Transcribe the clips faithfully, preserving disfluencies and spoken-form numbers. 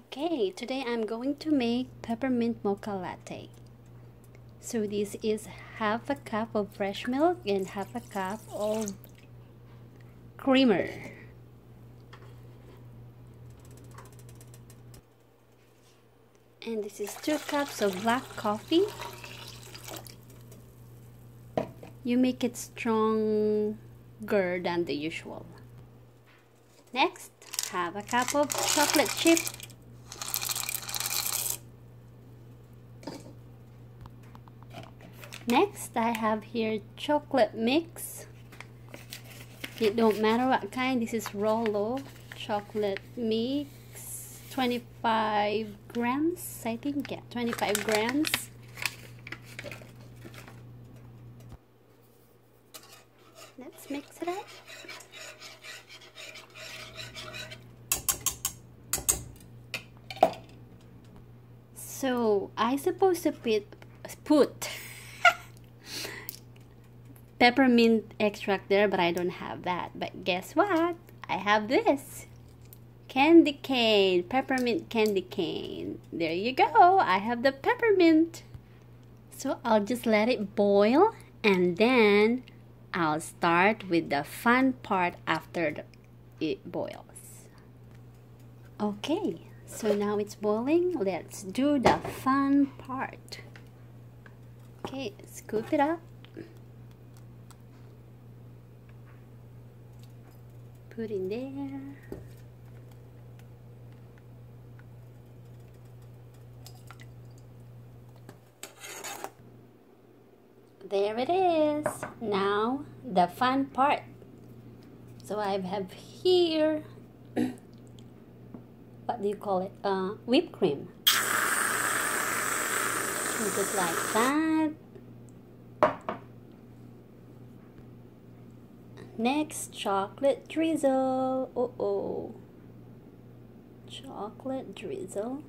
Okay, today I'm going to make peppermint mocha latte. So this is half a cup of fresh milk and half a cup of creamer. And this is two cups of black coffee. You make it stronger than the usual. Next, have a cup of chocolate chip. Next, I have here chocolate mix. It don't matter what kind. This is Rolo chocolate mix, twenty-five grams. I think, yeah, twenty-five grams. Let's mix it up. So I supposed to put put peppermint extract there, but I don't have that. But guess what? I have this candy cane, peppermint candy cane. There you go. I have the peppermint. So I'll just let it boil, and then I'll start with the fun part after it boils. Okay, so now it's boiling. Let's do the fun part. Okay, scoop it up. Put in there. There it is. Now the fun part. So I have here, what do you call it? Uh, whipped cream. So just like that. Next, chocolate drizzle. Oh oh. Chocolate drizzle.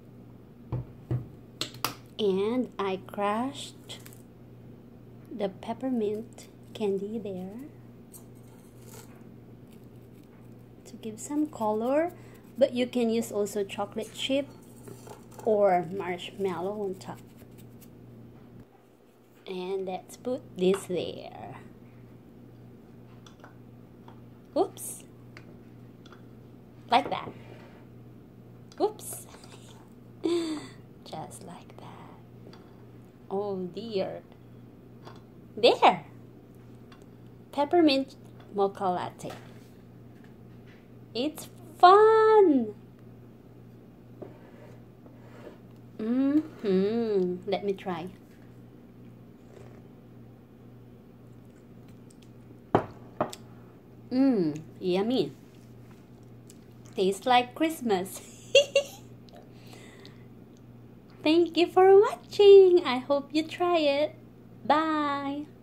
And I crushed the peppermint candy there to give some color, but you can use also chocolate chip or marshmallow on top. And let's put this there. Oops. Like that. Oops. Just like that. Oh dear. There! Peppermint Mocha Latte. It's fun! Mm-hmm. Let me try. Mmm, yummy. Tastes like Christmas. Thank you for watching. I hope you try it. Bye.